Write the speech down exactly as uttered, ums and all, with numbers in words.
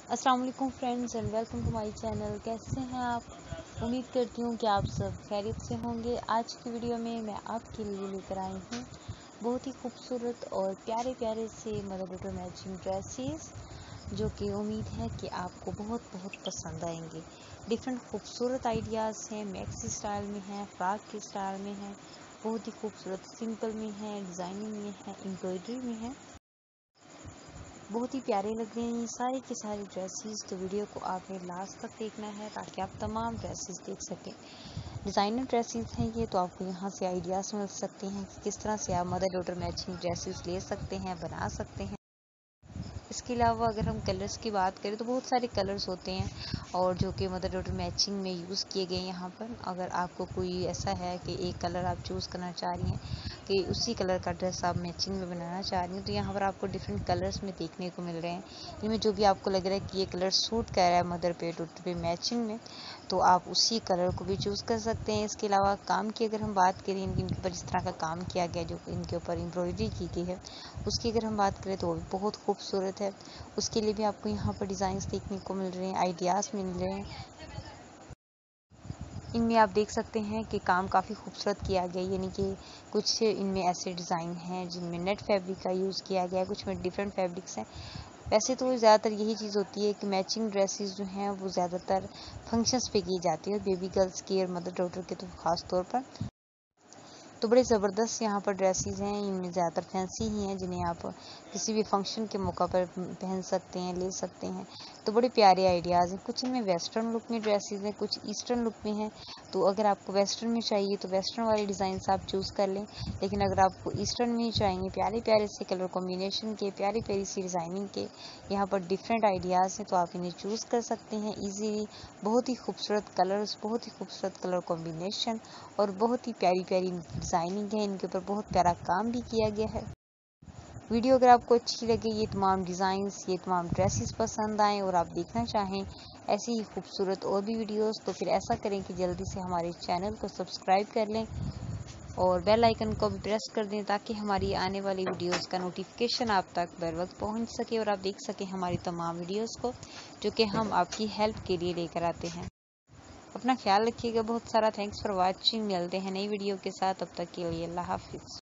अस्सलाम वालेकुम friends and welcome to my channel. कैसे हैं आप? उम्मीद करती हूँ कि आप सब खैरियत से होंगे। आज की वीडियो में मैं आपके लिए लेकर आई हूँ बहुत ही खूबसूरत और प्यारे प्यारे से मदर डॉटर मैचिंग ड्रेसेस, जो कि उम्मीद है कि आपको बहुत बहुत पसंद आएंगे। डिफरेंट खूबसूरत आइडियाज़ हैं, मैक्सी स्टाइल में हैं, फ्रॉक के स्टाइल में हैं, बहुत ही खूबसूरत सिंपल में है, डिज़ाइनिंग में है, एम्ब्रॉयडरी में है। बहुत ही प्यारे लग रहे हैं ये सारे के सारे ड्रेसेस। तो वीडियो को आपने लास्ट तक देखना है ताकि आप तमाम ड्रेसेस देख सकें। डिज़ाइनर ड्रेसेस हैं ये, तो आपको यहाँ से आइडियाज़ मिल सकते हैं कि किस तरह से आप मदर डॉटर मैचिंग ड्रेसेस ले सकते हैं, बना सकते हैं। इसके अलावा अगर हम कलर्स की बात करें तो बहुत सारे कलर्स होते हैं और जो कि मदर डॉटर मैचिंग में यूज़ किए गए यहाँ पर। अगर आपको कोई ऐसा है कि एक कलर आप चूज़ करना चाह रही हैं कि उसी कलर का ड्रेस आप मैचिंग में बनाना चाह रही हैं, तो यहाँ पर आपको डिफरेंट कलर्स में देखने को मिल रहे हैं। इनमें जो भी आपको लग रहा है कि ये कलर सूट कर रहा है मदर पे डॉटर पे मैचिंग में, तो आप उसी कलर को भी चूज़ कर सकते हैं। इसके अलावा काम की अगर हम बात करें, इनके इनके ऊपर जिस तरह का काम किया गया, जो इनके ऊपर एम्ब्रॉयडरी की गई है, उसकी अगर हम बात करें तो वो भी बहुत खूबसूरत है। उसके लिए भी आपको यहाँ पर डिज़ाइंस देखने को मिल रहे हैं, आइडियाज़ मिल रहे हैं। इनमें आप देख सकते हैं कि काम काफ़ी खूबसूरत किया गया है, यानी कि कुछ इनमें ऐसे डिज़ाइन हैं जिनमें नेट फैब्रिक का यूज़ किया गया है, कुछ में डिफरेंट फैब्रिक्स हैं। वैसे तो ज़्यादातर यही चीज़ होती है कि मैचिंग ड्रेसेस जो हैं वो ज़्यादातर फंक्शंस पे की जाती है, बेबी गर्ल्स की और मदर डॉटर के तो ख़ास तौर पर। तो बड़े ज़बरदस्त यहाँ पर ड्रेसेस हैं। इनमें ज़्यादातर फैंसी ही हैं जिन्हें आप किसी भी फंक्शन के मौका पर पहन सकते हैं, ले सकते हैं। तो बड़े प्यारे आइडियाज़ हैं। कुछ इनमें वेस्टर्न लुक में ड्रेसेस हैं, कुछ ईस्टर्न लुक में हैं। तो अगर आपको वेस्टर्न में चाहिए तो वेस्टर्न वाले डिज़ाइंस आप चूज़ कर लें, लेकिन अगर आपको ईस्टर्न में चाहिए प्यारे प्यारे से कलर कॉम्बिनेशन के, प्यारी प्यारी सी डिज़ाइनिंग के, यहाँ पर डिफरेंट आइडियाज़ हैं, तो आप इन्हें चूज़ कर सकते हैं ईजीली। बहुत ही खूबसूरत कलर्स, बहुत ही खूबसूरत कलर कॉम्बिनेशन और बहुत ही प्यारी प्यारी डिज़ाइनिंग है। इनके ऊपर बहुत प्यारा काम भी किया गया है। वीडियो अगर आपको अच्छी लगे, ये तमाम डिज़ाइंस, ये तमाम ड्रेसेस पसंद आएँ और आप देखना चाहें ऐसी ही खूबसूरत और भी वीडियोस, तो फिर ऐसा करें कि जल्दी से हमारे चैनल को सब्सक्राइब कर लें और बेल आइकन को भी प्रेस कर दें ताकि हमारी आने वाली वीडियोस का नोटिफिकेशन आप तक बर वक्त पहुँच सके और आप देख सकें हमारी तमाम वीडियोस को, जो कि हम आपकी हेल्प के लिए लेकर आते हैं। अपना ख्याल रखिएगा। बहुत सारा थैंक्स फॉर वॉचिंग। मिलते हैं नई वीडियो के साथ, तब तक के लिए अल्लाह हाफिज़।